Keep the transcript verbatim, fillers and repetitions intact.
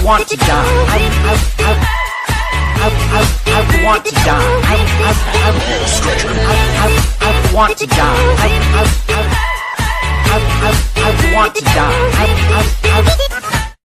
want to die. I, I, I, I, I, I want to die. I, I, I, I, I, I want to die. I, I, I, I, I, I want to die.